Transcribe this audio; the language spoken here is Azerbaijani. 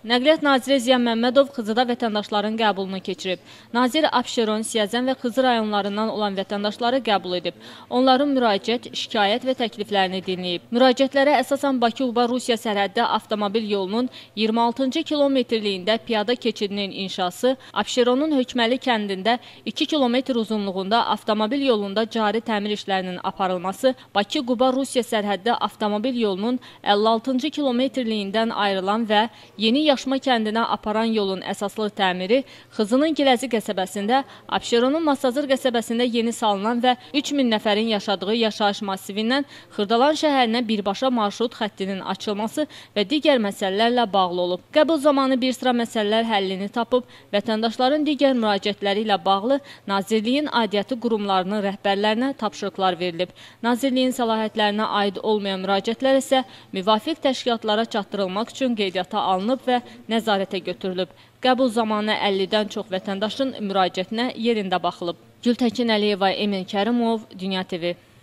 Nəqliyyat naziri Ziya Məmmədov Xızıda vətəndaşların qəbulunu keçirib. Nazir Abşeron, Siyəzən və Xızı rayonlarından olan vətəndaşları qəbul edib. Onların müraciət, şikayət və təkliflərini dinləyib. Müraciətlərə əsasən Bakı-Quba-Rusiya sərhəddi avtomobil yolunun 26-cı kilometrliyində piyada keçidinin inşası, Abşeronun Hökməli kəndində 2 kilometr uzunluğunda avtomobil yolunda cari təmir işlərinin aparılması, Bakı-Quba-Rusiya sərhəddi avtomobil yolunun 56-cı kilometrliyindən ayrılan və Yeni Yaşma kəndinə aparan yolun əsaslı təmiri, Xızının Giləzi qəsəbəsində, Abşeronun Masazır qəsəbəsində yeni salınan və 3000 nəfərin yaşadığı yaşayış masivindən Xırdalan şəhərinə birbaşa marşrut xəttinin açılması və digər məsələlərlə bağlı olub. Qəbul zamanı bir sıra məsələlər həllini tapıb, vətəndaşların digər müraciətləri ilə bağlı Nazirliyin aidiyyatı qurumlarının rəhbərlərinə tapşırıqlar verilib. Nazirliyin səlahiyyətlərinə aid olmayan müraciətlər isə müvafiq təşkilatlara çatdırılmaq üçün qeydiyyata alınıb və nəzarətə götürülüb. Qəbul zamanı 50-dən çox vətəndaşın müraciətinə yerində baxılıb. Gültəkin Əliyeva, Emin Kərimov, Dünya TV.